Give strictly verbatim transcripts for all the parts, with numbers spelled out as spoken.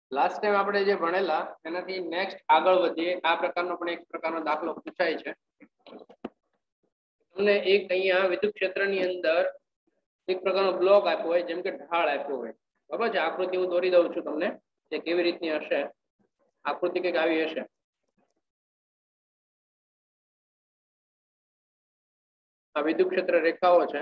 Last time આપણે જે ભણેલા એનાથી નેક્સ્ટ આગળ વધીએ. આ પ્રકારનો પણ એક પ્રકારનો દાખલો પૂછાય છે. તમને એક અહીંયા વિદ્યુત ક્ષેત્રની અંદર એક પ્રકારનો બ્લોક આપ્યો હોય, જેમ કે ઢાળ આપ્યો હોય, બરાબર છે. આકૃતિ હું દોરી દઉં છું તમને કે કેવી રીતની હશે. આકૃતિ કંઈક આવી હશે. આ વિદ્યુત ક્ષેત્ર રેખાઓ છે.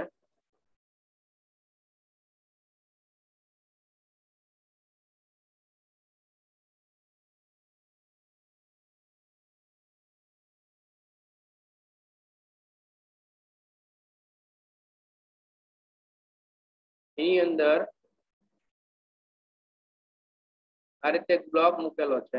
એની અંદર આ રીતે એક બ્લોક મૂકેલો છે.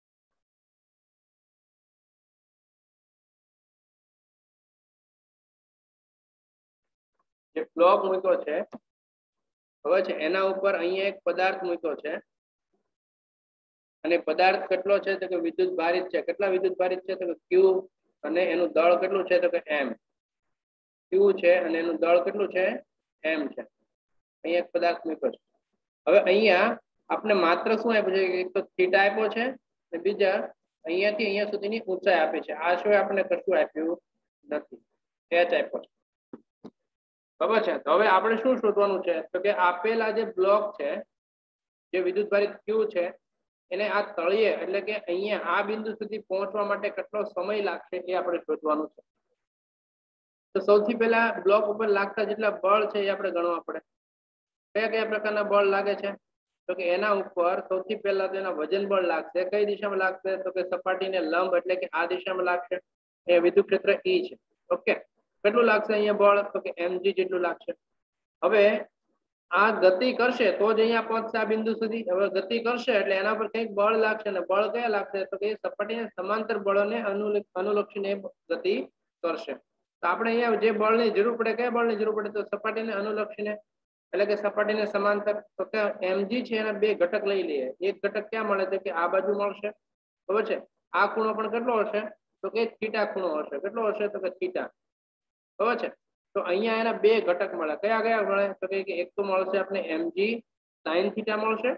જે બ્લોક મૂક્યો છે હવે છે એના ઉપર અહીંયા એક પદાર્થ મૂક્યો છે અને પદાર્થ કેટલો છે તો કે વિદ્યુત ભારિત છે. કેટલા વિદ્યુત ભારિત છે તો કે ક્યુ, અને એનું દળ કેટલું છે તો કે એમ. ક્યુ છે અને એનું દળ કેટલું છે એમ છે. અહીંયા એક પદાર્થ મૂક્યો છે. હવે અહીંયા આપણે માત્ર શું આપ્યું છે, એક તો થીટા આપ્યો છે અને બીજા અહીંયાથી અહીંયા સુધીની ઊંચાઈ આપી છે. આ સિવાય આપણે કશું આપ્યું નથી. એચ આપ્યો છે, બરાબર છે. તો હવે આપણે શું શોધવાનું છે તો કે આપેલા જે બ્લોક છે, જે વિદ્યુત ભારિત ક્યુ છે, એને આ તળિયે એટલે કે અહીંયા આ બિંદુ સુધી પહોંચવા માટે કેટલો સમય લાગશે એ આપણે શોધવાનું છે. તો સૌથી પહેલા બ્લોક ઉપર લાગતા જેટલા બળ છે એ આપણે ગણવા પડે. કયા કયા પ્રકારના બળ લાગે છે તો કે એના ઉપર સૌથી પહેલા તો એના વજન બળ લાગશે. કઈ દિશામાં લાગશે તો કે સપાટીને લંબ એટલે કે આ દિશામાં લાગશે. એ વિદ્યુત ક્ષેત્ર ઈ છે. ઓકે, કેટલું લાગશે અહીંયા બળ તો કે એમજી જેટલું લાગશે. હવે આ ગતિ કરશે તો જ અહીંયા પહોંચશે આ બિંદુ સુધી. હવે ગતિ કરશે એટલે એના પર કંઈક બળ લાગશે, અને બળ કયા લાગશે તો કે સપાટીને સમાંતર બળોને અનુલક્ષીને ગતિ કરશે. તો આપણે અહીંયા જે બળની જરૂર પડે, કયા બળની જરૂર પડે તો સપાટીને અનુલક્ષીને એટલે કે સપાટીને સમાંતર. તો કે એમજી છે એના બે ઘટક લઈ લઈએ. એક ઘટક ક્યાં મળે તો કે આ બાજુ મળશે, બરાબર છે. આ ખૂણો પણ કેટલો હશે તો કે થીટા ખૂણો હશે. કેટલો હશે તો કે થીટા, બરાબર છે. તો અહીંયા એના બે ઘટક મળે. કયા કયા મળે તો કે એક તો મળશે આપણે એમજી સાઈન થીટા મળશે.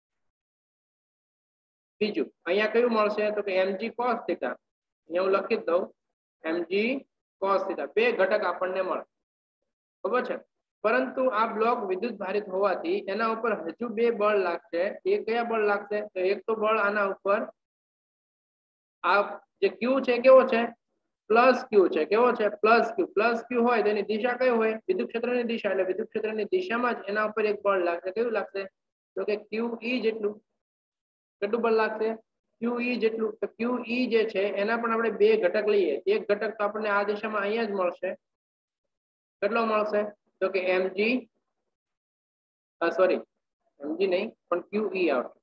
બીજું અહીંયા કયું મળશે તો કે એમજી કોસ થીટા. અહીંયા હું લખી જ દઉં એમજી કોસ થીટા. બે ઘટક આપણને મળે, બરાબર છે. પરંતુ આ બ્લોક વિદ્યુત ભારિત હોવાથી એના ઉપર હજુ બે બળ લાગશે. એ કયા બળ લાગશે તો એક તો બળ આના ઉપર આ જે ક્યુ છે કેવો છે પ્લસ ક્યુ છે. કેવો છે પ્લસ ક્યુ. પ્લસ ક્યુ હોય તો એની દિશા કઈ હોય વિદ્યુત ક્ષેત્રની દિશા. એટલે વિદ્યુત ક્ષેત્રની દિશામાં જ એના ઉપર એક બળ લાગશે. કયું લાગશે તો કે ક્યુ ઈ જેટલું. કેટલું બળ લાગશે ક્યુ ઈ જેટલું. તો ક્યુ ઈ જે છે એના પણ આપણે બે ઘટક લઈએ. એક ઘટક તો આપણને આ દિશામાં અહીંયા જ મળશે. કેટલો મળશે તો કે એમજી સોરી એમજી નહીં પણ ક્યુ ઈ આવશે.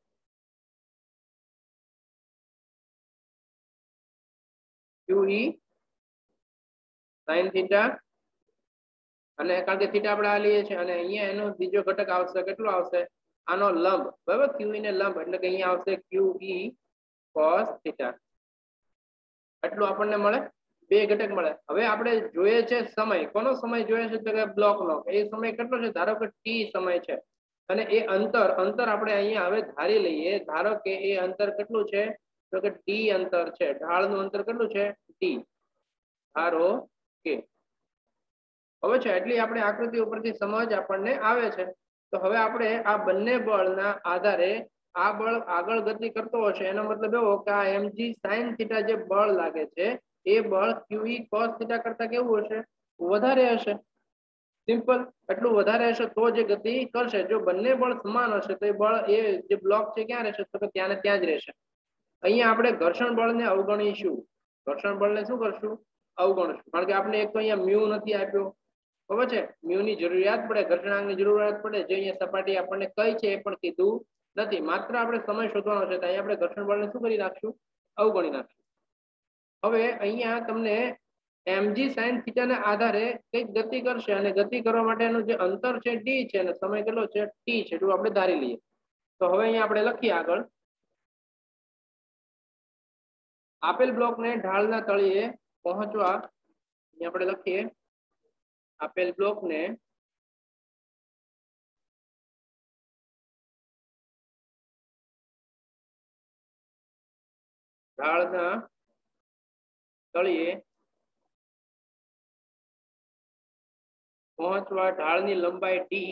ક્યુ ઈ સાઈન થીટા, અને કારણ કે થીટા આપણે આ લઈએ છીએ, અને અહીંયા એનો બીજો ઘટક આવશે. કેટલો આવશે આનો લંબ, બરાબર. ક્યુ ઈ ને લંબ એટલે કે અહીંયા આવશે ક્યુ ઈ કોસ થીટા. એટલું આપણને મળે. બે ઘટક મળે. હવે આપણે જોઈએ છે સમય. કોનો સમય જોઈએ છે તો કે બ્લોકનો. એ સમય કેટલો છે ધારો કે ટી સમય છે, અને એ અંતર અંતર આપણે અહીંયા હવે ધારી લઈએ. ધારો કે એ અંતર કેટલું છે તો કે ડી અંતર છે. ઢાળનું અંતર કેટલું છે ડી, ધારો કે. હવે છે એટલી આપણે આકૃતિ ઉપરથી સમજ આપણને આવે છે. તો હવે આપણે આ બંને બળના આધારે આ બળ આગળ ગતિ કરતો હશે. એનો મતલબ એવો કે આ એમજી સાઈન થીટા જે બળ લાગે છે એ બળ ક્યુઈ કોસ થીટા કરતા કેવું હશે વધારે હશે. સિમ્પલ. એટલું વધારે હશે તો જે ગતિ કરશે. જો બંને બળ સમાન હશે તો એ બળ એ જે બ્લોક છે ક્યાં રહેશે તો કે ત્યાં ને ત્યાં જ રહેશે. અહીંયા આપણે ઘર્ષણ બળને અવગણીશું. ઘર્ષણ બળને શું કરશું અવગણશું. કારણ કે આપણે એક તો અહીંયા મ્યુ નથી આપ્યો, બરાબર છે. મ્યુ ની જરૂરિયાત પડે, ઘર્ષણાંકની જરૂરિયાત પડે. જે અહીંયા સપાટી આપણને કઈ છે એ પણ કીધું નથી. માત્ર આપણે સમય શોધવાનો છે. તો અહીંયા આપણે ઘર્ષણ બળને શું કરી નાખશું અવગણી નાખશું. હવે અહીંયા તમને એમજી સાઈન થીટાના આધારે કંઈક ગતિ કરશે, અને ગતિ કરવા માટેનું જે અંતર છે ડી છે અને સમય કેટલો છે ટી છે. એટલું આપણે ધારી લઈએ. તો હવે અહીંયા આપણે લખીએ આગળ. આપેલ બ્લોકને ઢાળના તળિયે પહોંચવા આપણે લખીએ આપેલ બ્લોકને ઢાળના તળિયે પહોંચવા ઢાળની લંબાઈ ડી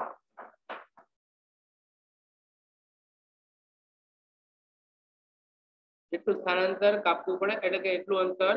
એટલું સ્થાનાંતર કાપવું પડે, એટલે કે એટલું અંતર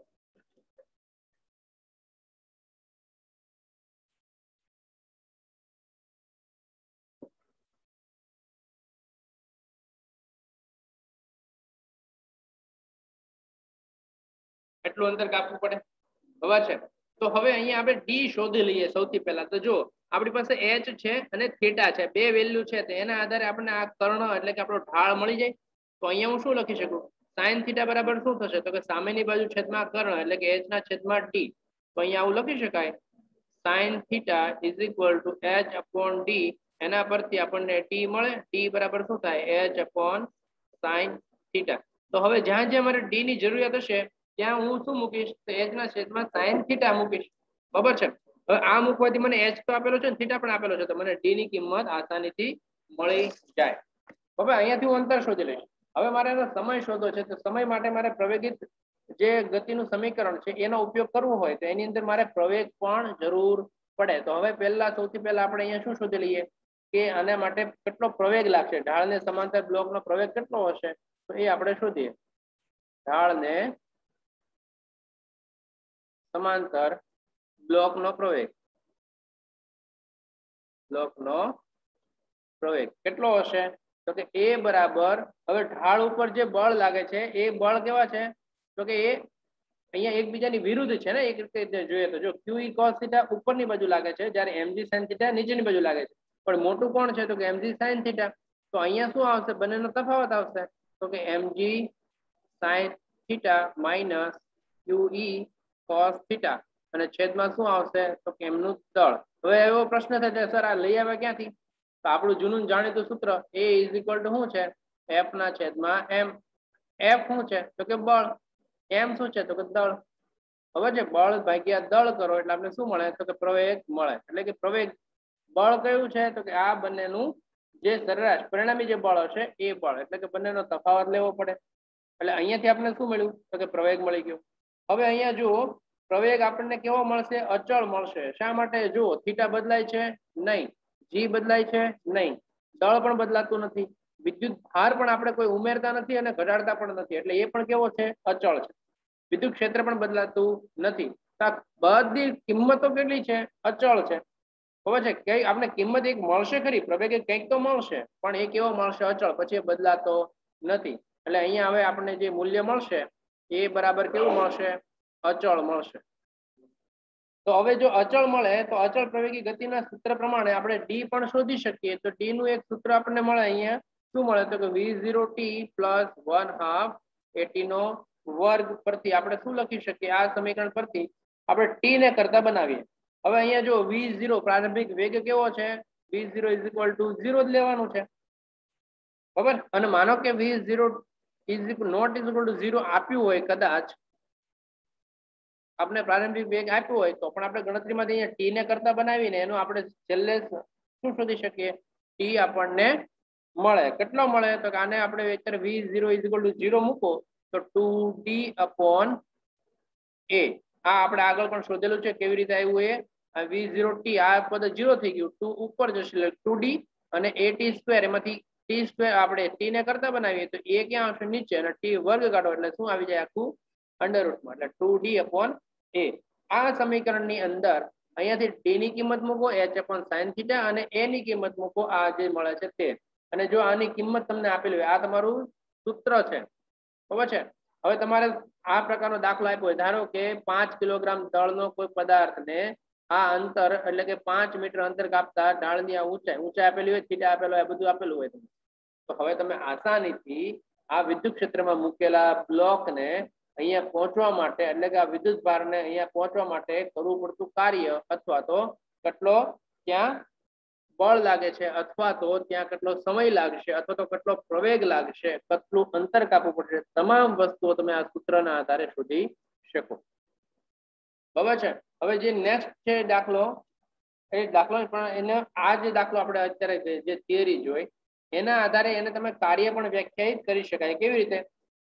એટલું અંતર કાપવું પડે. હવે છે તો હવે અહીંયા આપણે ડી શોધી લઈએ. સૌથી પહેલા તો જો આપણી પાસે એચ છે અને થીટા છે, બે વેલ્યુ છે, તો એના આધારે આપણને આ કર્ણ એટલે કે આપણો ઢાળ મળી જાય. તો અહીંયા હું શું લખી શકું? સાઇન થીટા બરાબર શું થશે? તો કે સામેની બાજુ છેદમાં કર્ણ એટલે કે એચ ના છેદમાં ડી. તો અહીંયા આવું લખી શકાય, sine theta is equal to H upon D. એના પરથી આપણને ટી મળે. ટી બરાબર શું થાય? H upon sine theta. તો હવે જ્યાં જ્યાં મારે ડી ની જરૂરિયાત હશે ત્યાં હું શું મૂકીશ? તો એચ ના છેદમાં સાઇન થીટા મૂકીશ. બરાબર છે. હવે આ મૂકવાથી મને એચ તો આપેલો છે ને થીટા પણ આપેલો છે, તો મને ડી ની કિંમત આસાનીથી મળી જાય. હવે અહીંયાથી હું અંતર શોધી લઈશ. હવે મારે એનો સમય શોધવો છે, તો સમય માટે મારે પ્રવેગિત જે ગતિનું સમીકરણ છે એનો ઉપયોગ કરવો હોય તો એની અંદર મારે પ્રવેગ પણ જરૂર પડે. તો હવે પહેલા સૌથી પહેલા આપણે અહીંયા શું શોધી લઈએ કે આના માટે કેટલો પ્રવેગ લાગશે? ઢાળને સમાંતર બ્લોકનો પ્રવેગ કેટલો હશે? તો એ આપણે શોધીએ. ઢાળને સમાંતર બ્લોકનો પ્રવેગ બ્લોકનો પ્રવેગ કેટલો હશે? તો કે એ બરાબર, હવે ઢાળ ઉપર જે બળ લાગે છે એ બળ કેવા છે? તો કે એ અહીંયા એકબીજાની વિરુદ્ધ છે ને. એક રીતે જોઈએ તો જો ક્યુ ઈ cos થીટા ઉપરની બાજુ લાગે છે, જ્યારે એમજી sin થીટા નીચેની બાજુ લાગે છે. પણ મોટું કોણ છે? તો કે એમજી sin થીટા. તો અહીંયા શું આવશે? બંનેનો તફાવત આવશે. તો કે MG sin theta minus Q E cos theta અને છેદમાં શું આવશે? તો કે એમનું દળ. હવે એવો પ્રશ્ન થાય સર આ લઈ આવે ક્યાંથી? તો આપણું જૂનું જાણીતું સૂત્ર એ ઇઝ ઇક્વલ ટુ શું છે? એફ ના છેદમાં એમ. એફ શું છે? તો કે બળ. એમ શું છે? તો કે દળ. હવે જે બળ ભાગ્યા દળ કરો એટલે આપણે શું મળે? તો કે પ્રવેગ મળે. એટલે કે પ્રવેગ બળ કયું છે? તો કે આ બંનેનું જે સરેરાશ પરિણામી જે બળ હશે એ બળ, એટલે કે બંનેનો તફાવત લેવો પડે. એટલે અહીંયાથી આપણે શું મળ્યું? તો કે પ્રવેગ મળી ગયો. હવે અહીંયા જુઓ પ્રવેગ આપણને કેવો મળશે? અચળ મળશે. શા માટે? જુઓ થીટા બદલાય છે નહીં, જી બદલાય છે નહીં, દળ પણ બદલાતું નથી, વિદ્યુત ભાર પણ આપણે કોઈ ઉમેરતા નથી અને ઘટાડતા પણ નથી, એટલે એ પણ કેવો છે? અચળ છે. વિદ્યુત ક્ષેત્ર પણ બદલાતું નથી. બધી કિંમતો કેટલી છે? અચળ છે. ખબર છે? કઈ આપણે કિંમત એક મળશે ખરી, પ્રવેગ કંઈક તો મળશે, પણ એ કેવો મળશે? અચળ. પછી એ બદલાતો નથી. એટલે અહીંયા હવે આપણને જે મૂલ્ય મળશે એ બરાબર કેવું મળશે? અચળ મળશે. તો હવે જો અચળ મળે તો અચળ પ્રવેગી ગતિના સૂત્ર પ્રમાણે આપણે ડી પણ શોધી શકીએ. તો ડી નું એક સૂત્ર આપણને મળે. અહીંયા શું મળે? તો કે V zero T plus one half AT નો વર્ગ પરથી આપણે શું લખી શકીએ? આ સમીકરણ પરથી આપણે ટી ને કરતા બનાવીએ. હવે અહીંયા જો વી ઝીરો પ્રારંભિક વેગ કેવો છે? V zero is equal to zero જ લેવાનું છે. બરાબર. અને માનો કે V zero is not is equal to zero આપ્યું હોય, કદાચ આપણે પ્રારંભિક વેગ આપ્યું હોય તો પણ આપણે ગણતરીમાંથી અહીંયા ટી ને કરતા બનાવીને એનું આપણે છેલ્લે શું શોધી શકીએ? ટી આપણને મળે. કેટલો મળે? તો કે આને આપણે અત્યારે V zero is equal to zero મૂકો તો ટુ ડી અપોન એ. આ આપણે આગળ પણ શોધેલું છે. કેવી રીતે આવ્યું એ? આ વી ઝીરો ટી આ પદ ઝીરો થઈ ગયું, ટુ ઉપર જશે એટલે ટુ ડી અને એ ટી સ્ક્વેર, એમાંથી ટી સ્ક્વેર આપણે ટી ને કરતા બનાવીએ તો એ ક્યાં આવશે? નીચે. અને ટી વર્ગ કાઢો એટલે શું આવી જાય? આખું અંડર રૂટમાં, એટલે ટુ ડી અપોન એ. આ સમીકરણની અંદર અહીંયાથી ડી ની કિંમત મૂકો એચ અપોન સાઇન થીટા અને એ ની કિંમત મૂકો આ જે મળે છે તે. અને જો આની કિંમત તમને આપેલી હોય, આ તમારું સૂત્ર છે. બરાબર છે. હવે તમારે આ પ્રકારનો દાખલો આપ્યો હોય, ધારો કે પાંચ કિલોગ્રામ દળનો કોઈ પદાર્થને આ અંતર એટલે કે પાંચ મીટર અંતર કાપતા ઢાળની આ ઊંચાઈ ઊંચાઈ આપેલી હોય, થીટા આપેલો હોય, બધું આપેલું હોય તમને, તો હવે તમે આસાનીથી આ વિદ્યુત ક્ષેત્રમાં મૂકેલા બ્લોકને અહીંયા પહોંચવા માટે એટલે કે આ વિદ્યુત ભારને અહીંયા પહોંચવા માટે કરવું પડતું કાર્ય અથવા તો કેટલો ત્યાં બળ લાગે છે અથવા તો ત્યાં કેટલો સમય લાગશે અથવા તો કેટલો પ્રવેગ લાગશે, કેટલું અંતર કાપવું પડશે, તમામ વસ્તુઓ તમે આ સૂત્રના આધારે શોધી શકો. બરાબર છે. હવે જે નેક્સ્ટ છે દાખલો, એ દાખલો પણ એને આ જે દાખલો આપણે અત્યારે જે થિયરી જોઈ એના આધારે એને તમે કાર્ય પણ વ્યાખ્યાયિત કરી શકાય. કેવી રીતે?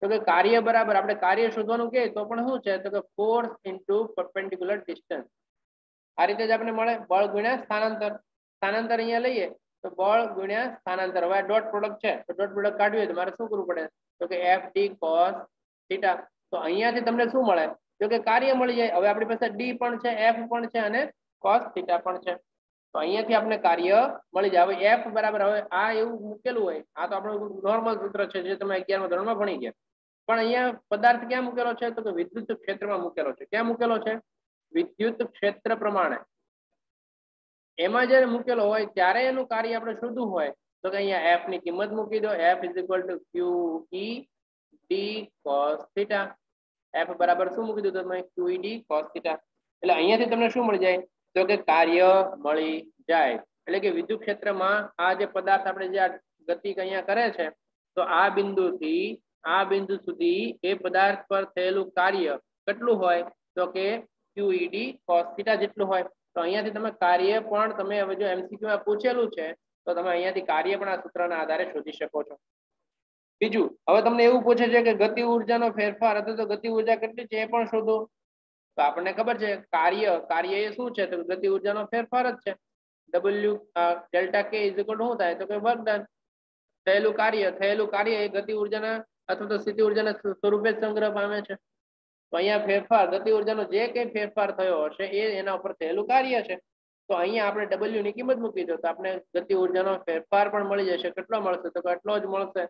તો કે કાર્ય બરાબર આપણે કાર્ય શોધવાનું કે તો પણ શું છે તો કે ફોર્સ ઇન્ટુ પરપેન્ડિક્યુલર ડિસ્ટન્સ. આ રીતે જ આપણે મળે બળ ગુણ્યા સ્થાનાંતર. સ્થાનાંતર અહીંયા લઈએ તો બળ ગુણ્યા સ્થાનાંતર. હવે ડોટ પ્રોડક્ટ છે તો ડોટ પ્રોડક્ટ કાઢવી હોય તો મારે શું કરવું પડે તો કે એફ ડી કોસ થીટા. તો અહીંયાથી તમને શું મળે તો કે કાર્ય મળી જાય. હવે આપણી પાસે ડી પણ છે, એફ પણ છે અને કોસ થીટા પણ છે. તો અહીંયાથી આપણે કાર્ય મળી જાય. હવે એફ બરાબર, હવે આ એવું મૂકેલું હોય, આ તો આપણું નોર્મલ સૂત્ર છે જે તમે અગિયારમાં ધોરણમાં ભણી ગયા, પણ અહીંયા પદાર્થ ક્યાં મૂકેલો છે તો કે વિદ્યુત ક્ષેત્રમાં મૂકેલો છે. ક્યાં મૂકેલો છે? વિદ્યુત ક્ષેત્ર પ્રમાણે. એમાં જ્યારે મૂકેલો હોય ત્યારે એનું કાર્ય આપણે શોધવું હોય તો કે અહીંયા એફ ની કિંમત મૂકી દો. F is equal to Q E D cos theta. F બરાબર શું મૂકી દીધું તમે? Q E D cos theta. એટલે અહીંયાથી તમને શું મળી જાય તો કે કાર્ય મળી જાય. એટલે કે વિદ્યુત ક્ષેત્રમાં આ જે પદાર્થ આપણે જે ગતિ અહીંયા કરે છે તો આ બિંદુથી આ બિંદુ સુધી એ પદાર્થ પર થયેલું કાર્ય કેટલું હોય તો કે Q E D cos theta જેટલું હોય. તો અહીંયાથી તમે કાર્ય પણ તમે હવે જો એમસીક્યુ માં પૂછેલું છે તો તમે અહીંયાથી કાર્ય પણ આ સૂત્રના આધારે શોધી શકો છો. બીજું, હવે તમને એવું પૂછે છે કે ગતિ ઉર્જાનો ફેરફાર અથવા તો ગતિ ઉર્જા કેટલી છે એ પણ શોધો. તો આપણને ખબર છે કાર્ય કાર્ય એ શું છે તો ગતિ ઉર્જાનો ફેરફાર જ છે. W delta K is equal to શું થાય તો કે વર્ક ડન. થયેલું કાર્ય થયેલું કાર્ય એ ગતિ ઉર્જાના અથવા તો સ્થિતિ ઉર્જાના સ્વરૂપે જ સંગ્રહ પામે છે. તો અહીંયા ફેરફાર ગતિ ઉર્જાનો જે કંઈ ફેરફાર થયો હશે એ એના ઉપર થયેલું કાર્ય છે. તો અહીંયા આપણે ડબલ્યુ ની કિંમત મૂકી દો તો આપણે ગતિ ઉર્જાનો ફેરફાર પણ મળી જશે. કેટલો મળશે તો એટલો જ મળશે.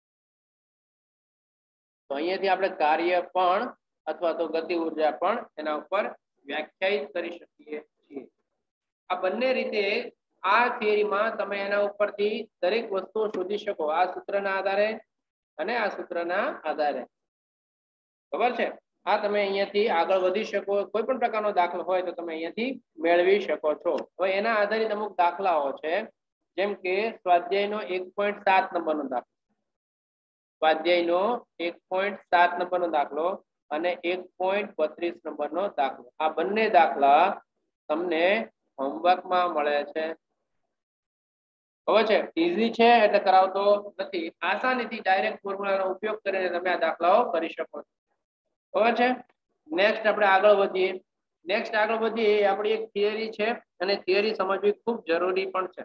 તો અહીંયાથી આપણે કાર્ય પણ અથવા તો ગતિ ઉર્જા પણ એના ઉપર વ્યાખ્યાયિત કરી શકીએ છીએ. આ બંને રીતે આ થિયરીમાં તમે એના ઉપરથી દરેક વસ્તુઓ શોધી શકો આ સૂત્રના આધારે અને આ સૂત્રના આધારે. ખબર છે? આ તમે અહીંયાથી આગળ વધી શકો. કોઈ પણ પ્રકારનો દાખલો હોય તો તમે અહીંયાથી મેળવી શકો છો. હવે એના આધારિત અમુક દાખલાઓ છે, જેમ કે સ્વાધ્યાયનો એક પોઈન્ટ સાત નંબરનો દાખલો, સ્વાધ્યાયનો એક પોઈન્ટ સાત નંબરનો દાખલો અને એક પોઈન્ટ બત્રીસ નંબરનો દાખલો. આ બંને દાખલા તમને હોમવર્કમાં મળે છે. ખબર છે? ઈઝી છે એટલે કરાવતો નથી. આસાનીથી ડાયરેક્ટ ફોર્મ્યુલાનો ઉપયોગ કરીને તમે આ દાખલાઓ કરી શકો છો. ખબર છે? નેક્સ્ટ આપણે આગળ વધીએ. નેક્સ્ટ આગળ વધીએ એ આપણી એક થિયરી છે અને થિયરી સમજવી ખૂબ જરૂરી પણ છે.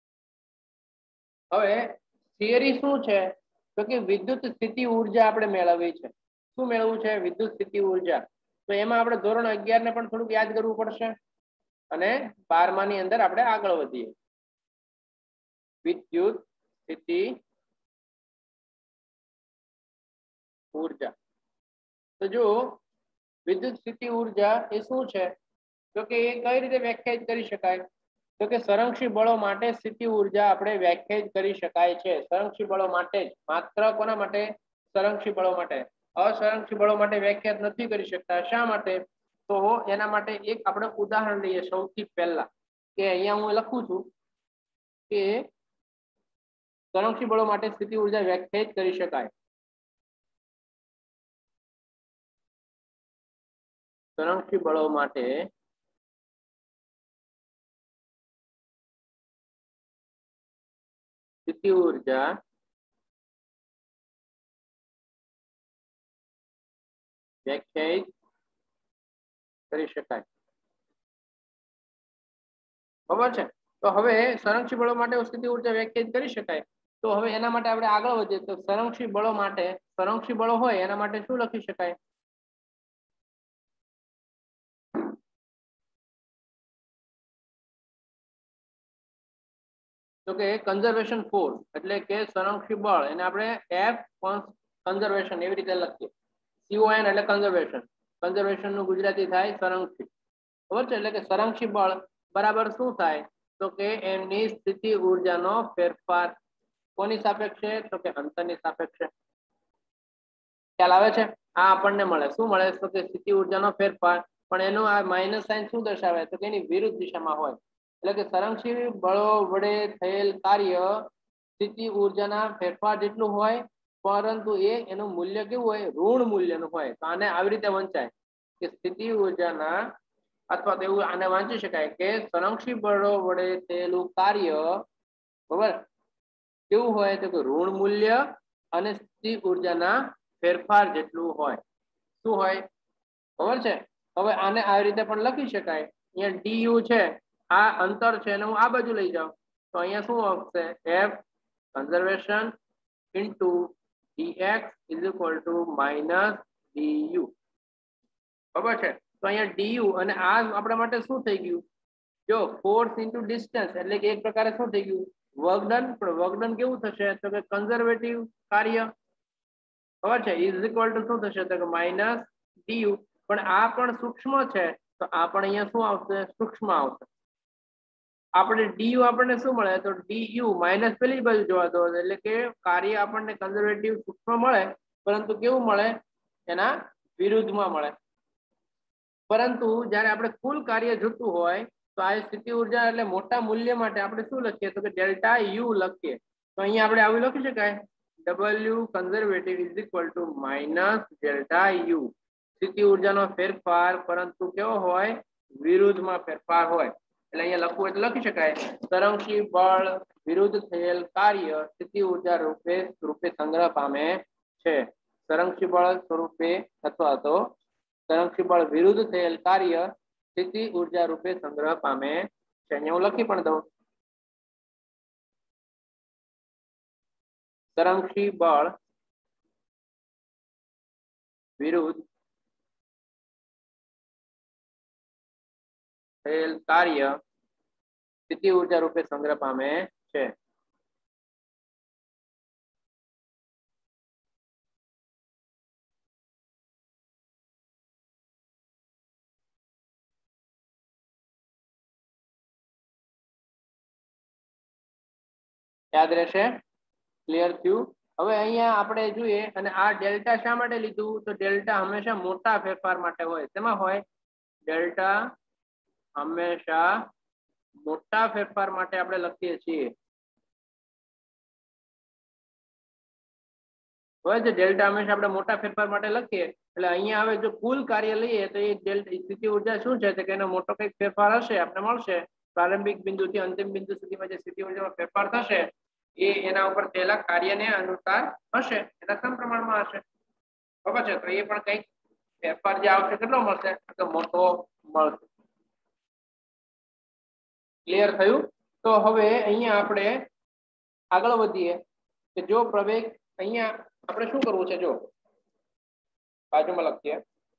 હવે થિયરી શું છે તો કે વિદ્યુત સ્થિતિ ઉર્જા આપણે મેળવવી છે. શું મેળવવું છે? વિદ્યુત સ્થિતિ ઉર્જા. તો એમાં આપણે ધોરણ અગિયાર ને પણ થોડુંક યાદ કરવું પડશે અને બારમા ની અંદર આપણે આગળ વધીએ. વિદ્યુત સ્થિતિ ઉર્જા. તો જો વિદ્યુત સ્થિતિ ઉર્જા એ શું છે તો કે એ કઈ રીતે વ્યાખ્યાયિત કરી શકાય તો કે સંરક્ષી બળો માટે સ્થિતિ ઉર્જા આપણે વ્યાખ્યાયિત કરી શકાય છે. સંરક્ષી બળો માટે જ, માત્ર કોના માટે? સંરક્ષી બળો માટે. અસંરક્ષી બળો માટે વ્યાખ્યાત નથી કરી શકતા. શા માટે? તો એના માટે એક આપણે ઉદાહરણ લઈએ. સૌથી પહેલા કે અહીંયા હું લખું છું કે સંરક્ષી બળો માટે સ્થિતિ ઉર્જા વ્યાખ્યાયિત કરી શકાય. સંરક્ષી બળો માટે સ્થિતિ ઉર્જા વ્યાખ્યાયિત કરી શકાય. ખબર છે? તો હવે સંરક્ષી બળો માટે સ્થિતિ ઉર્જા વ્યાખ્યાયિત કરી શકાય. તો હવે એના માટે આપણે આગળ વધીએ તો સંરક્ષી બળો માટે સંરક્ષી બળો હોય એના માટે શું લખી શકાય તો કે કન્ઝર્વેશન ફોર્સ એટલે કે સંરક્ષી બળ. એને આપણે એફ કન્ઝર્વેશન એવી રીતે લખીએ. સીઓએન એટલે કન્ઝર્વેશન. કન્ઝર્વેશન નું ગુજરાતી થાય સંરક્ષી. ખબર છે? એટલે કે સંરક્ષી બળ બરાબર શું થાય તો કે એમની સ્થિતિ ઉર્જાનો ફેરફાર. કોની સાપેક્ષે તો કે અંતરની સાપેક્ષે. ખ્યાલ આવે છે? આ આપણને મળે. શું મળે તો કે સ્થિતિ ઉર્જાનો ફેરફાર. પણ એનું આ માઇનસ સાઇન શું દર્શાવે તો કે એની વિરુદ્ધ દિશામાં હોય. એટલે કે સંરક્ષી બળો વડે થયેલ કાર્ય સ્થિતિ ઉર્જાના ફેરફાર જેટલું હોય, પરંતુ એ એનું મૂલ્ય કેવું હોય? ઋણ મૂલ્યનું હોય. તો આને આવી રીતે વંચાય કે સ્થિતિ ઉર્જાના અથવા તો એવું આને વાંચી શકાય કે સંરક્ષી બળો વડે થયેલું કાર્ય બરાબર કેવું હોય તો કે ઋણ મૂલ્ય અને સ્થિતિ ઉર્જાના ફેરફાર જેટલું હોય. શું હોય ખબર છે? હવે આને આવી રીતે પણ લખી શકાય. અહીંયા ડીયુ છે, આ અંતર છે અને હું આ બાજુ લઈ જાઉં તો અહીંયા શું આવશે? F conservation into dx is equal to minus D U. ખબર છે? તો અહીંયા ડીયુ અને આ આપણા માટે શું થઈ ગયું? જો ફોર્સ ઇન્ટુ ડિસ્ટન્સ એટલે કે એક પ્રકારે શું થઈ ગયું? વર્કડન. પણ વર્કડન કેવું થશે? તો કે કન્ઝર્વેટિવ કાર્ય. ખબર છે? ઇઝ ઇક્વલ ટુ શું થશે? તો કે માઇનસ ડીયુ. પણ આ પણ સૂક્ષ્મ છે તો આ પણ અહીંયા શું આવશે? સૂક્ષ્મ આવશે. આપણે ડીયુ આપણને શું મળે? તો ડીયુ માઇનસ પેલી બાજુ જોવા દો એટલે કે કાર્ય આપણને કન્ઝર્વેટિવ સૂક્ષ્મ મળે, પરંતુ કેવું મળે? એના વિરુદ્ધમાં મળે. પરંતુ જ્યારે આપણે કુલ કાર્ય જોતું હોય તો આ સ્થિતિ ઉર્જા એટલે મોટા મૂલ્ય માટે આપણે શું લખીએ? તો કે ડેલ્ટા યુ લખીએ. તો અહીંયા આપણે આવું લખી શકાય W conservative is equal to minus delta U. સ્થિતિ ઉર્જાનો ફેરફાર પરંતુ કેવો હોય? વિરુદ્ધમાં ફેરફાર હોય. એટલે અહીંયા લખવું એટલે લખી શકાય તરંગશી બળ વિરુદ્ધ થયેલ કાર્ય સ્થિતિ ઉર્જા રૂપે રૂપે સંગ્રહ પામે છે. તરંગશી બળ સ્વરૂપે અથવા તો તરંગશી બળ વિરુદ્ધ થયેલ કાર્ય સ્થિતિ ઉર્જા રૂપે સંગ્રહ પામે છે. અહીંયા હું લખી પણ દઉં તરંગશી બળ વિરુદ્ધ થયેલ કાર્ય સ્થિતિ ઉર્જા રૂપે સંગ્રહ પામે છે. યાદ રહેશે? ક્લિયર થયું? હવે અહીંયા આપણે જોઈએ અને આ ડેલ્ટા શા માટે લીધું? તો ડેલ્ટા હંમેશા મોટા ફેરફાર માટે હોય. શેમાં હોય? ડેલ્ટા હંમેશા મોટા ફેરફાર માટે આપણે લખીએ છીએ. હોય છે ડેલ્ટા હંમેશા આપણે મોટા ફેરફાર માટે લખીએ એટલે અહીંયા હવે જો કુલ કાર્ય લઈએ તો એ ડેલ્ટા સ્થિતિ ઉર્જા શું છે? તો કે એનો મોટો કંઈક ફેરફાર હશે આપણે મળશે. પ્રારંભિક બિંદુથી અંતિમ બિંદુ સુધીમાં જે સ્થિતિ ઉર્જામાં ફેરફાર થશે એ એના ઉપર થયેલા કાર્યને અનુસાર હશે, એના સમપ્રમાણમાં હશે. ખબર છે? તો એ પણ કંઈક ફેરફાર જે આવશે કેટલો મળશે? તો મોટો મળશે. ક્લિયર થયું? તો હવે અહીંયા આપણે આગળ વધીએ કે જો પ્રવેગ અહીંયા આપણે શું કરવું છે? જો બાજુમાં લખીએ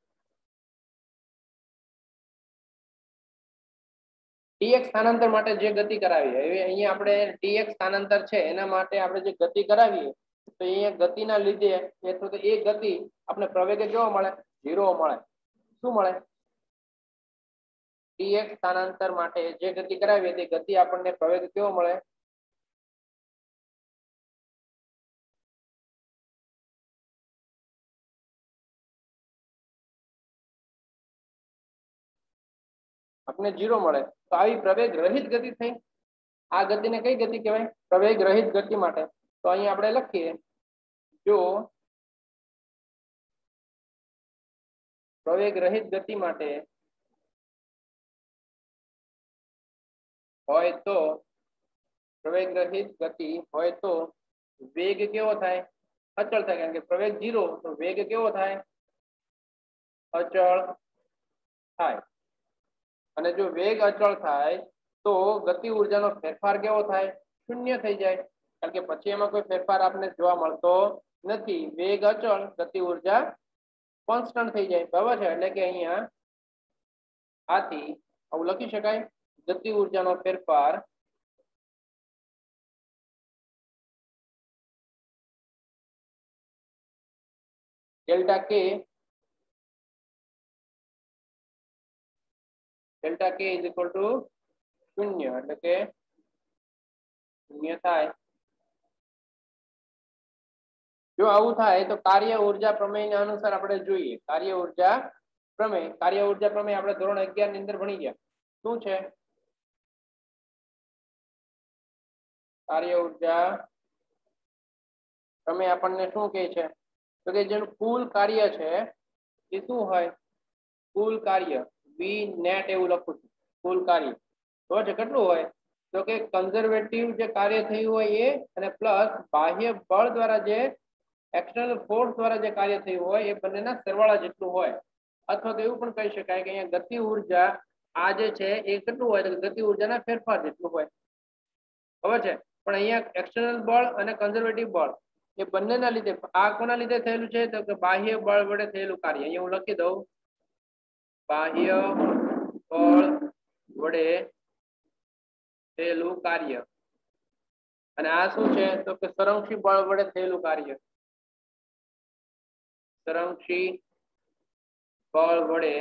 dx સ્થાનાંતર માટે જે ગતિ કરાવી હવે અહીંયા આપણે dx સ્થાનાંતર છે એના માટે આપણે જે ગતિ કરાવીએ તો અહીંયા ગતિના લીધે અથવા તો એ ગતિ આપણે પ્રવેગે કેવો મળે? ઝીરો મળે. શું મળે? dx સ્થાનાંતર માટે જે ગતિ કરાવીએ તે ગતિ આપણને પ્રવેગ કેવો મળે? આપણે જીરો મળે. તો આવી પ્રવેગ રહિત ગતિ થઈ. આ ગતિને કઈ ગતિ કહેવાય? પ્રવેગ રહિત ગતિ માટે. તો અહીંયા આપણે લખીએ જો પ્રવેગ રહિત ગતિ માટે હોય તો પ્રવેગ રહિત ગતિ હોય તો વેગ કેવો થાય? અચળ થાય. કારણ કે પ્રવેગ જીરો તો વેગ કેવો થાય? અચળ થાય. અને જો વેગ અચળ થાય તો ગતિ ઉર્જાનો ફેરફાર કેવો થાય? શૂન્ય થઈ જાય. કારણ કે પછી એમાં કોઈ ફેરફાર આપણને જોવા મળતો નથી. વેગ અચળ, ગતિ ઉર્જા કોન્સ્ટન્ટ થઈ જાય. બરાબર છે? એટલે કે અહીંયા આથી આવું લખી શકાય ગતિ ઉર્જાનો ફેરફાર ડેલ્ટા કે delta K is equal two શૂન્ય એટલે કે શૂન્ય થાય. જો આવું થાય તો કાર્ય ઉર્જા પ્રમેયના અનુસાર આપણે જોઈએ કાર્ય ઉર્જા પ્રમેય કાર્ય ઉર્જા પ્રમેય આપણે ધોરણ અગિયાર ની અંદર ભણી ગયા. શું છે? કાર્ય ઉર્જા પ્રમેય આપણને શું કહે છે? તો કે જેનું કુલ કાર્ય છે એ શું હોય? કુલ કાર્ય વી નેટ એવું લખું છું. કુલ કાર્ય તો છે કેટલું હોય? તો કે કન્ઝર્વેટિવ જે કાર્ય થયું હોય એ અને પ્લસ બાહ્ય બળ દ્વારા જે एक्सटर्नल फोर्स द्वारा जे कार्य थयुं होय ए बंनेना सरवाळा जेटલું होय अथवा तो एवुं पण कही शकाय के अहींया गति ऊर्जा आ जे छे ए કેટલું होय तो गति ऊर्जाना फेरफार जेटલું होय खबर छे पण अहींया एक्सटर्नल बळ અને કન્ઝર્વેટિવ બળ એ બંનેના લીધે આ કોના લીધે થયેલું છે તો કે બાહ્ય બળ વડે થયેલું કાર્ય અહીંયા હું લખી દઉં બાહ્ય બળ વડે થયેલું કાર્ય અને આ શું છે તો કે સંરક્ષી બળ વડે થયેલું કાર્ય સંરક્ષી બળ વડે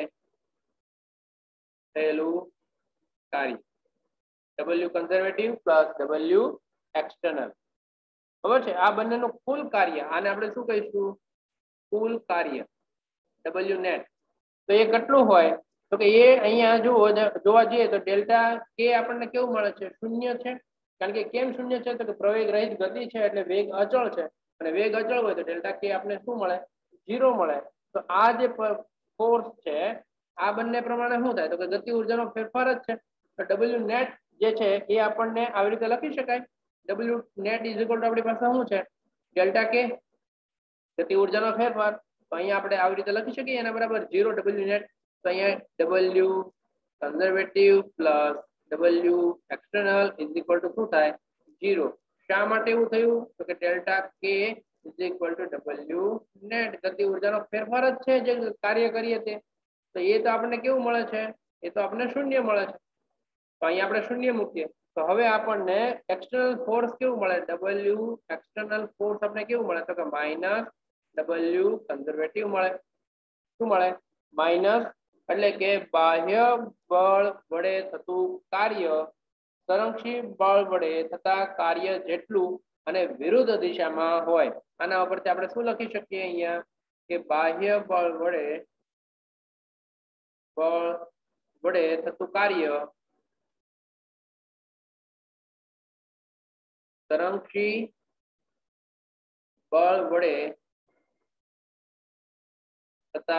થયેલું કાર્ય W conservative plus W external ખબર છે આ બંનેનું કુલ કાર્ય આને આપણે શું કહીશું કુલ કાર્ય W net તો એ કેટલું હોય તો કે એ અહીંયા જુઓ જોવા જઈએ તો ડેલ્ટા કે આપણને કેવું મળે છે શૂન્ય છે કારણ કે કેમ શૂન્ય છે તો કે પ્રવેગ રહિત ગતિ છે એટલે વેગ અચળ છે અને વેગ અચળ હોય તો ડેલ્ટા કે આપણને શું મળે ઝીરો મળે તો આ જે ફોર્સ છે આ બંને પ્રમાણે શું થાય તો કે ગતિ ઊર્જાનો ફેરફાર જ છે તો W net જે છે એ આપણને આવી રીતે લખી શકાય W net is equal to આપણી પાસે શું છે ડેલ્ટા કે ગતિ ઊર્જાનો ફેરફાર તો અહીંયા આપણે આવી રીતે લખી શકીએ એના બરાબર ઝીરો W net તો અહીંયા W conservative plus W external is equal to શું થાય ઝીરો શા માટે એવું થયું તો કે ડેલ્ટા કે is equal to W net ગતિ ઊર્જાનો ફેરફાર જ છે જે કાર્ય કરીએ તે તો એ તો આપણને કેવું મળે છે એ તો આપણને શૂન્ય મળે છે તો અહીંયા આપણે શૂન્ય મૂકીએ તો હવે આપણને એક્સટર્નલ ફોર્સ કેવું મળે W એક્સટર્નલ ફોર્સ આપણે કેવું મળે તો કે માઈનસ W કન્ઝર્વેટિવ મળે શું મળે માઈનસ એટલે કે બાહ્ય બળ વડે થતું કાર્ય સંરક્ષી બળ વડે થતા કાર્ય જેટલું અને વિરુદ્ધ દિશામાં હોય આના ઉપરથી આપણે શું લખી શકીએ અહીંયા કે બાહ્ય બળ વડે બળ વડે થતું કાર્ય સંરક્ષી બળ વડે થતા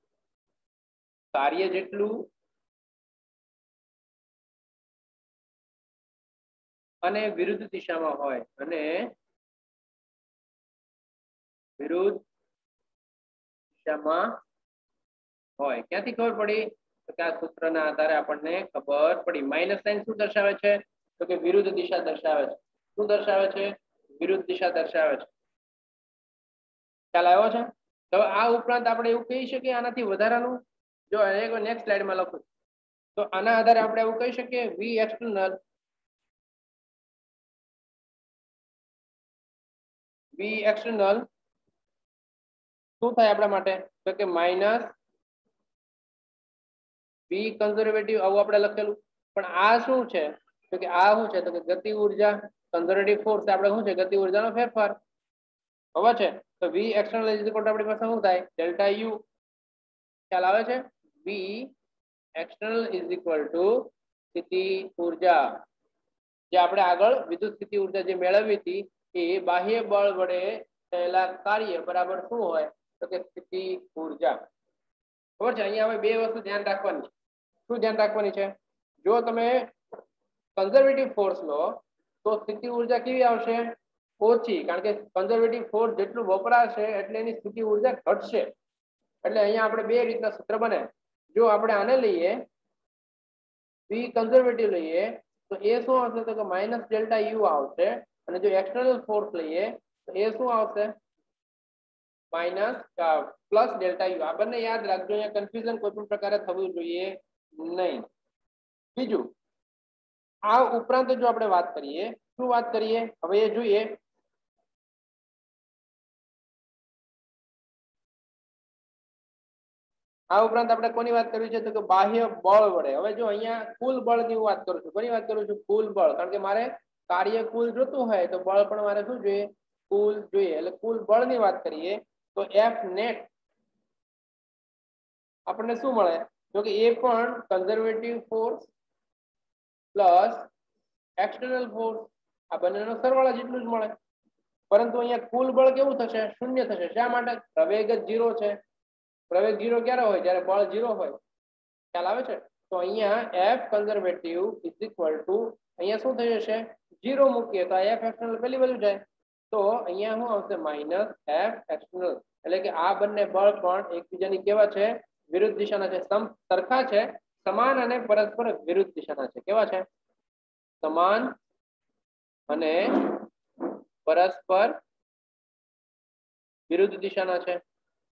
કાર્ય જેટલું અને વિરુદ્ધ દિશામાં હોય અને વિરુદ્ધ દિશામાં હોય ક્યાંથી ખબર પડી તો કે આ સૂત્રના આધારે આપણને ખબર પડી માઇનસ સાઇન શું દર્શાવે છે તો કે વિરુદ્ધ દિશા દર્શાવે છે શું દર્શાવે છે વિરુદ્ધ દિશા દર્શાવે છે ખ્યાલ આવ્યો છે તો આ ઉપરાંત આપણે એવું કહી શકીએ આનાથી વધારાનું જો એક નેક્સ્ટ સ્લાઇડમાં લખું તો આના આધારે આપણે એવું કહી શકીએ V external V external શું થાય આપણા માટે તો કે માઇનસ V કન્ઝર્વેટિવ આવું આપણે લખેલું પણ આ શું છે તો કે આ શું છે તો કે ગતિ ઊર્જા કન્ઝર્વેટિવ ફોર્સ આપણે શું છે ગતિ ઊર્જાનો ફેરફાર ખબર છે તો V external is equal to આપણી પાસે શું થાય ડેલ્ટા U ખ્યાલ આવે છે V external is equal to સ્થિતિ ઊર્જા જે આપણે આગળ વિદ્યુત સ્થિતિ ઊર્જા જે મેળવી હતી એ બાહ્ય બળ વડે થયેલા કાર્ય બરાબર શું હોય તો કે સ્થિતિ ઊર્જા ખબર છે અહીંયા હવે બે વસ્તુ ધ્યાન રાખવાની છે શું ધ્યાન રાખવાની છે જો તમે કન્ઝર્વેટિવ ફોર્સ લો તો સ્થિતિ ઊર્જા કેવી આવશે ઓછી કારણ કે કન્ઝર્વેટિવ ફોર્સ જેટલું વપરાશે એટલે એની સ્થિતિ ઊર્જા ઘટશે એટલે અહીંયા આપણે બે રીતના સૂત્ર બને જો આપણે આને લઈએ V કન્ઝર્વેટિવ લઈએ તો એ શું આવશે તો કે માઇનસ ડેલ્ટા યુ આવશે અને જો એક્સટર્નલ ફોર્સ લઈએ તો એ શું આવશે માઇનસ પ્લસ ડેલ્ટા યુ આ બંને યાદ રાખજો અહીંયા કન્ફ્યુઝન કોઈ પણ પ્રકારે થવું જોઈએ નહીં બીજું આ ઉપરાંત જો આપણે વાત કરીએ શું વાત કરીએ હવે એ જોઈએ આ ઉપરાંત આપણે કોની વાત કરવી છે તો કે બાહ્ય બળ વડે હવે જો અહીંયા કુલ બળની હું વાત કરું છું કોની વાત કરું છું કુલ બળ કારણ કે મારે કાર્ય કુલ જોતું હોય તો બળ પણ મારે શું જોઈએ કુલ જોઈએ એટલે કુલ બળની વાત કરીએ તો F net આપણને શું મળે જો કે એ પણ conservative force plus external force આ બંનેનો સરવાળા જેટલું જ મળે પરંતુ અહીંયા કુલ બળ કેવું થશે શૂન્ય થશે શા માટે પ્રવેગ જ ઝીરો છે પ્રવેગ ઝીરો ક્યારે હોય જ્યારે બળ ઝીરો હોય ખ્યાલ આવે છે તો અહીંયા F conservative is equal to અહીંયા શું થઈ જશે ઝીરો મૂકીએ તો આ F એક્સટર્નલ પેલી બાજુ જાય તો અહીંયા શું આવશે માઇનસ એફ એક્સટર્નલ, એટલે કે આ બંને બળ પણ એકબીજાની કેવા છે? વિરુદ્ધ દિશાના છે. સમ સરખા છે, સમાન અને પરસ્પર વિરુદ્ધ દિશાના છે. કેવા છે? સમાન અને પરસ્પર વિરુદ્ધ દિશાના છે.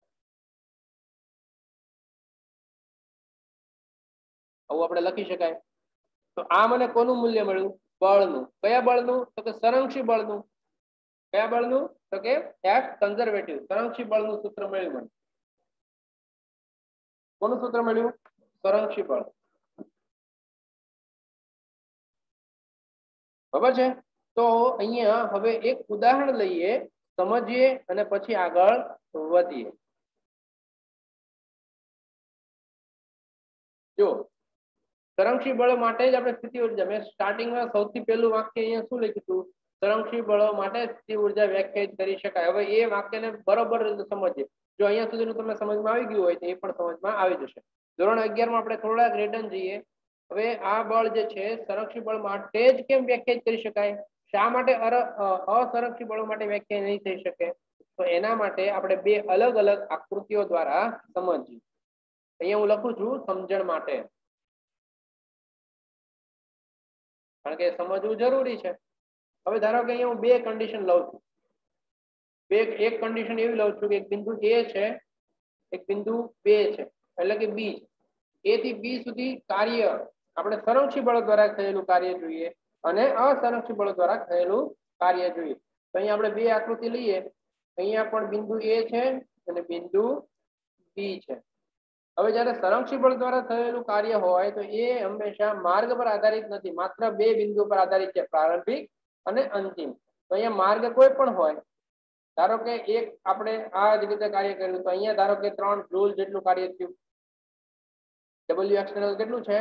આવું આપણે લખી શકાય. તો આ મને કોનું મૂલ્ય મળ્યું? બળનું. કયા બળનું? તો કે સંરક્ષી બળનું. કયા બળનું? તો કે એફ કન્ઝર્વેટિવ, સંરક્ષી બળનું સૂત્ર મળ્યું મને. કોનું સૂત્ર મળ્યું? સંરક્ષી બળ. બરાબર છે. તો અહીંયા હવે એક ઉદાહરણ લઈએ, સમજીએ અને પછી આગળ વધીએ. જો સંરક્ષી બળ માટે જ આપણે સ્થિતિ ઉર્જા, મેં સ્ટાર્ટિંગમાં સૌથી પહેલું વાક્ય અહીંયા શું લખ્યું હતું? સંરક્ષી બળો માટે સ્થિતિ ઉર્જા વ્યાખ્યાયિત કરી શકાય. હવે એ વાક્યને બરોબર રીતે સમજીએ. જો અહીંયા સુધીનું તમને સમજમાં આવી ગયું હોય તો એ પણ સમજમાં આવી જશે. ધોરણ અગિયાર માં આપણે થોડાક રિટર્ન જઈએ. હવે આ બળ જે છે સંરક્ષી બળ માટે જ કેમ વ્યાખ્યાયિત કરી શકાય? શા માટે અસંરક્ષી બળો માટે વ્યાખ્યા નહીં થઈ શકે? તો એના માટે આપણે બે અલગ અલગ આકૃતિઓ દ્વારા સમજીએ. અહીંયા હું લખું છું સમજણ માટે, કારણ કે સમજવું જરૂરી છે. હવે ધારો કે અહીંયા હું બે કન્ડિશન લઉં છું. બે એક કન્ડિશન એવી લઉં છું કે એક બિંદુ એ છે, એક બિંદુ બે છે, એટલે કે બી. એ થી બી સુધી કાર્ય આપણે સંરક્ષી બળ દ્વારા થયેલું કાર્ય જોઈએ અને અસંરક્ષી બળ દ્વારા થયેલું કાર્ય જોઈએ. તો અહીંયા આપણે બે આકૃતિ લઈએ. અહીંયા પણ બિંદુ એ છે અને બિંદુ બી છે. હવે જ્યારે સંરક્ષી બળ દ્વારા થયેલું કાર્ય હોય તો એ હંમેશા માર્ગ પર આધારિત નથી, માત્ર બે બિંદુ પર આધારિત છે, પ્રારંભિક અને અંતિમ. તો અહીંયા માર્ગ કોઈ પણ હોય. ધારો કે એક આપણે આ જ રીતે કાર્ય કર્યું તો અહીંયા ધારો કે ત્રણ જૂલ જેટલું કાર્ય થયું. ડબલ્યુ એક્સટર્નલ કેટલું છે?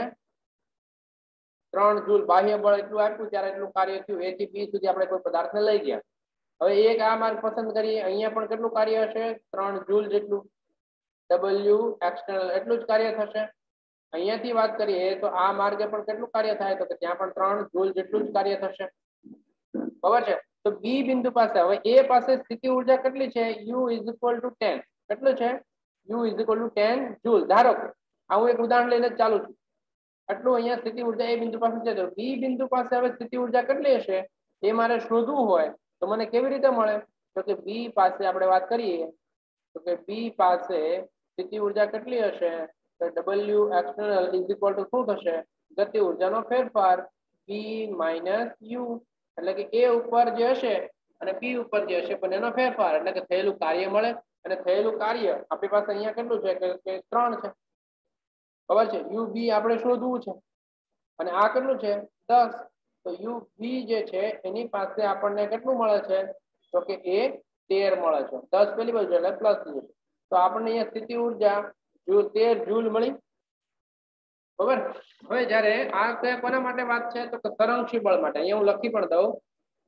ત્રણ જૂલ. બાહ્ય બળ એટલું આપ્યું ત્યારે એટલું કાર્ય થયું. એ થી બી સુધી આપણે કોઈ પદાર્થને લઈ ગયા. હવે એક આ માર્ગ પસંદ કરીએ, અહીંયા પણ કેટલું કાર્ય હશે? ત્રણ જૂલ જેટલું. ડબલ્યુ એક્સટર્નલ એટલું જ કાર્ય થશે. અહીંયાથી વાત કરીએ તો આ માર્ગે પણ કેટલું કાર્ય થાય? તો કે ત્યાં પણ ત્રણ જૂલ જેટલું જ કાર્ય થશે. બરાબર છે. તો બી બિંદુ પાસે હવે એ પાસે સ્થિતિ ઉર્જા કેટલી છે? U is equal to ten. કેટલું છે? U is equal to ten joule. ધારો કે આ હું એક ઉદાહરણ લઈને જ ચાલુ છું. આટલું અહીંયા સ્થિતિ ઉર્જા એ બિંદુ પાસે છે. તો બી બિંદુ પાસે હવે સ્થિતિ ઉર્જા કેટલી હશે એ મારે શોધવું હોય તો મને કેવી રીતે મળે? તો કે બી પાસે આપણે વાત કરીએ તો કે બી પાસે સ્થિતિ ઉર્જા કેટલી હશે? તો W external is equal to શું થશે? ગતિ ઉર્જાનો ફેરફાર બી માઇનસ યુ, એટલે કે એ ઉપર જે હશે અને બી ઉપર જે હશે બંનેનો ફેરફાર, એટલે કે થયેલું કાર્ય મળે. અને થયેલું કાર્ય આપણી પાસે અહીંયા કેટલું છે? કે ત્રણ છે. ખબર છે? યુ બી આપણે શોધવું છે અને આ કેટલું છે? દસ. તો યુ બી જે છે એની પાસે આપણને કેટલું મળે છે? તો કે એ તેર મળે છે. દસ પેલી બાજુ એટલે પ્લસ થશે. તો આપણને અહીંયા સ્થિતિ ઉર્જા જૂલ તેર જૂલ મળી. બરાબર. હવે જ્યારે આ કયા કોના માટે વાત છે? તો કે સંરક્ષી બળ માટે. અહીંયા હું લખી પણ દઉં,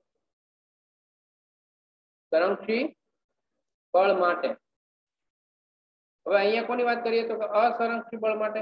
સંરક્ષી બળ માટે. હવે અહીંયા કોની વાત કરીએ? તો કે અસંરક્ષી બળ માટે.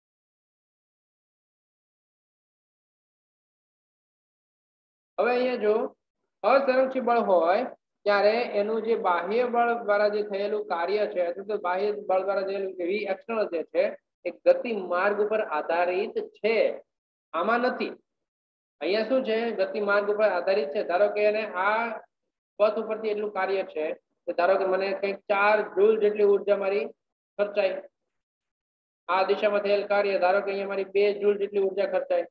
હવે અહીંયા જો અસંરક્ષી બળ હોય ત્યારે એનું જે બાહ્ય બળ દ્વારા જે થયેલું કાર્ય છે, એટલે તો બાહ્ય બળ દ્વારા થયેલું વી એક્સટર્નલ જે છે એ ગતિ માર્ગ ઉપર આધારિત છે. આમાં નથી. અહીંયા શું છે? ગતિ માર્ગ ઉપર આધારિત છે. ધારો કે એને આ પથ ઉપરથી એટલું કાર્ય છે તો ધારો કે મને કંઈક ચાર જૂલ જેટલી ઉર્જા મારી ખર્ચાય. આ દિશામાં થયેલ કાર્ય ધારો કે અહીંયા મારી બે જૂલ જેટલી ઉર્જા ખર્ચાય.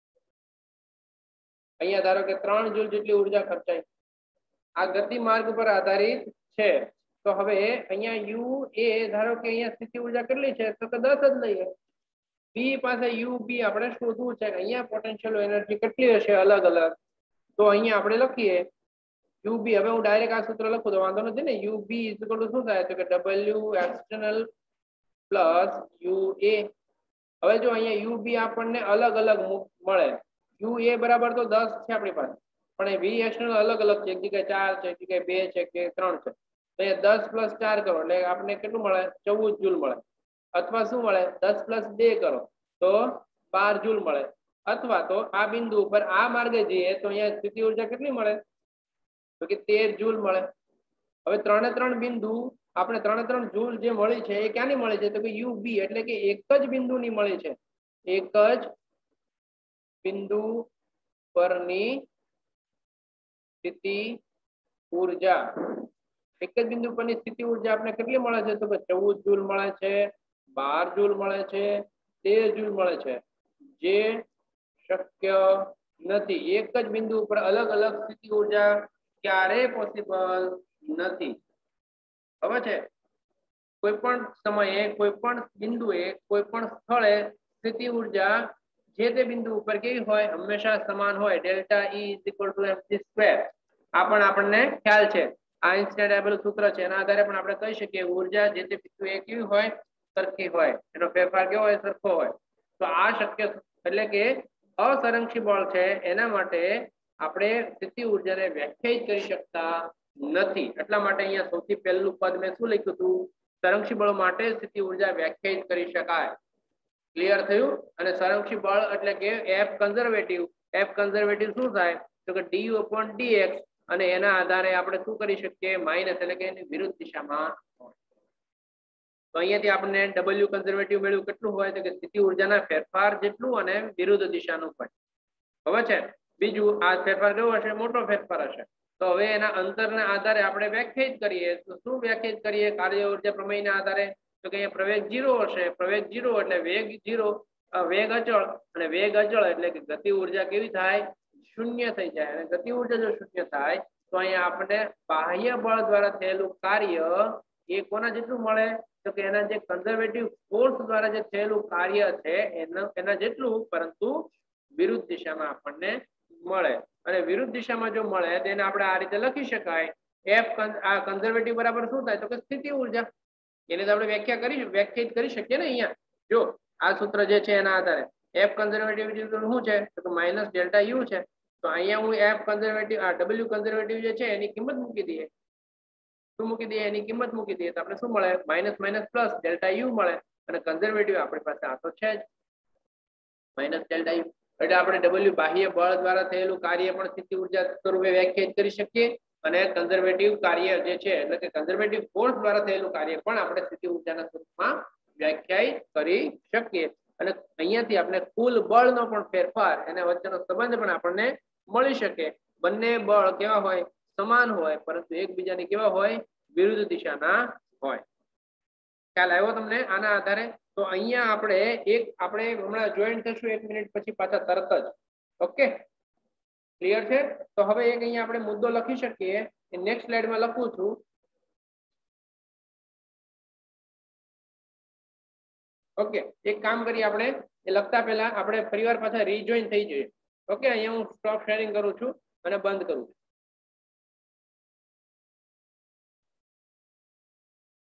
અહીંયા ધારો કે ત્રણ જૂલ જેટલી ઉર્જા ખર્ચાય. આ ગતિ માર્ગ પર આધારિત છે. તો હવે અહીંયા યુ એ ધારો કે અહીંયા સ્થિતિ ઉર્જા કેટલી છે? તો કે દસ જ લઈએ. બી પાસે યુ બી આપણે શોધવું છે. અહીંયા પોટેન્શિયલ એનર્જી કેટલી હશે અલગ અલગ? તો અહીંયા આપણે લખીએ યુ બી. હવે હું ડાયરેક્ટ આ સૂત્ર લખું તો વાંધો નથી ને. U B is equal to શું થાય? તો કે W external plus U A. હવે જો અહીંયા યુ બી આપણને અલગ અલગ મળે. યુ એ બરાબર તો દસ છે આપણી પાસે, પણ એ વી એક્સટર્નલ અલગ અલગ છે. એક જગ્યાએ ચાર છે, એક જગ્યાએ બે છે કે ત્રણ છે. તો એ દસ પ્લસ ચાર કરો એટલે આપણને કેટલું મળે? ચૌદ જૂલ મળે. અથવા શું મળે? દસ પ્લસ બે કરો તો બાર જૂલ મળે. અથવા તો આ બિંદુ ઉપર આ માર્ગે જઈએ તો અહીંયા સ્થિતિ ઉર્જા કેટલી મળે? તો કે તેર જૂલ મળે. હવે ત્રણે ત્રણ બિંદુ આપણે ત્રણે ત્રણ જૂલ જે મળી છે એ ક્યાંની મળી છે? તો કે યુ બી એટલે કે એક જ બિંદુની મળી છે. એક જ બિંદુ પરની સ્થિતિ ઊર્જા. એક જ બિંદુ પરની સ્થિતિ ઊર્જા આપણે કેટલી મળે છે? તો કે ચૌદ જૂલ મળે છે, બાર જૂલ મળે છે, તેર જૂલ મળે છે. જે શક્ય નથી. એક જ બિંદુ ઉપર અલગ અલગ સ્થિતિ ઊર્જા ક્યારેય પોસિબલ નથી. હવે છે કોઈ પણ સમયે કોઈ પણ બિંદુએ કોઈ પણ સ્થળે સ્થિતિ ઊર્જા જે તે બિંદુ ઉપર કેવી હોય? હંમેશા સમાન હોય. Delta E is equal to M C square. આ પણ આપણને ખ્યાલ છે. આઈન્સ્ટાઈન આપેલું સૂત્ર છે એના આધારે પણ આપણે કહી શકીએ ઊર્જા જે તે બિંદુએ કેવી હોય? સરખી હોય. એનો ફેરફાર કેવો હોય? સરખો હોય. તો આ શક્ય એટલે કે અસરંક્ષી બળ છે એના માટે આપણે સ્થિતિ ઊર્જાને વ્યાખ્યાયિત કરી શકતા નથી. એટલા માટે અહીંયા સૌથી પહેલું પદ મેં શું લખ્યું હતું? સંરક્ષી બળ માટે સ્થિતિ ઊર્જા વ્યાખ્યાયિત કરી શકાય. ક્લિયર થયું? અને સંરક્ષી બળ એટલે કે એફ કન્ઝર્વેટિવ. એફ કન્ઝર્વેટિવ શું થાય? તો કે ડીયુ અપોન ડીએક્સ અને એના આધારે આપણે શું કરી શકીએ? માઇનસ એટલે કે એની વિરુદ્ધ દિશામાં. તો અહીંયાથી આપણે ડબલ્યુ કન્ઝર્વેટિવ મેળવ્યું કેટલું હોય? તો કે સ્થિતિ ઊર્જાના ફેરફાર જેટલું અને વિરુદ્ધ દિશાનું હોય. હવે છે બીજું આ ફેરફાર કેવો હશે? મોટો ફેરફાર હશે. તો હવે એના અંતરના આધારે આપણે વ્યાખ્યાયિત કરીએ. તો શું વ્યાખ્યાયિત કરીએ? કાર્ય ઊર્જા પ્રમેયના આધારે. તો કે અહીંયા પ્રવેગ જીરો હશે. પ્રવેગ જીરો એટલે વેગ જીરો, વેગ અચળ અને વેગ અચળ એટલે કે ગતિ ઊર્જા કેવી થાય? શૂન્ય થઈ જાય. અને ગતિ ઊર્જા જો શૂન્ય થાય તો અહીંયા આપણે બાહ્ય બળ દ્વારા થયેલું કાર્ય એ કોના જેટલું મળે? તો કે એના જે કન્ઝર્વેટિવ ફોર્સ દ્વારા જે થયેલું કાર્ય છે એના એના જેટલું, પરંતુ વિરુદ્ધ દિશામાં આપણને મળે. અને વિરુદ્ધ દિશામાં જો મળે તેને આપણે આ રીતે લખી શકાય. એફ આ કન્ઝર્વેટિવ બરાબર શું થાય? તો કે સ્થિતિ ઊર્જા. એને તો આપણે વ્યાખ્યા કરી વ્યાખ્યાયિત કરી શકીએ ને. અહીંયા જો આ સૂત્ર જે છે એના આધારે એફ કન્ઝર્વેટિવ શું છે? તો કે માઇનસ ડેલ્ટા યુ છે. તો અહીંયા હું એફ કન્ઝર્વેટિવ આ ડબલ્યુ કન્ઝર્વેટિવ જે છે એની કિંમત મૂકી દઈએ. શું મૂકી દઈએ? એની કિંમત મૂકી દઈએ તો આપણે શું મળે? Minus minus plus delta U મળે. અને કન્ઝર્વેટિવ આપણી પાસે આ તો છે જ માઇનસ ડેલ્ટા યુ. એટલે આપણે ડબલ્યુ બાહ્ય બળ દ્વારા થયેલું કાર્ય પણ સ્થિતિ ઊર્જા સ્વરૂપે વ્યાખ્યાયિત કરી શકીએ. અને કન્ઝર્વેટિવ કાર્ય જે છે એટલે કે કન્ઝર્વેટિવ ફોર્સ દ્વારા થયેલું કાર્ય પણ આપણે સ્થિતિ ઊર્જાના સ્વરૂપમાં વ્યાખ્યાયિત કરી શકીએ. અને અહીંયાથી આપણે કુલ બળનો પણ ફેરફાર એના વચ્ચેનો સંબંધ પણ આપણને મળી શકે. બંને બળ કેવા હોય? સમાન હોય, પરંતુ એકબીજાની કેવા હોય? વિરુદ્ધ દિશાના હોય. ખ્યાલ આવ્યો તમને આના આધારે? તો અહીંયા આપણે એક આપણે હમણાં જોઈન્ટ થશું એક મિનિટ પછી પાછા તરત જ. ઓકે, ક્લિયર છે? તો હવે એક અહીંયા આપણે મુદ્દો લખી શકીએ. નેક્સ્ટ સ્લાઇડમાં લખું છું. ઓકે, એક કામ કરીએ આપણે એ લખતા પહેલા આપણે ફરીવાર પાછા રીજોઈન થઈ જઈએ. ઓકે, અહીંયા હું સ્ટોપ શેરિંગ કરું છું અને બંધ કરું છું.